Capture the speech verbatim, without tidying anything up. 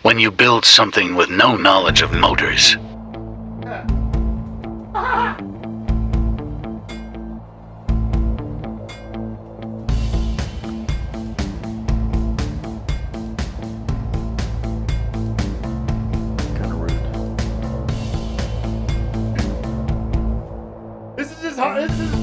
when you build something with no knowledge of motors. Kind of rude. This is just hard. This is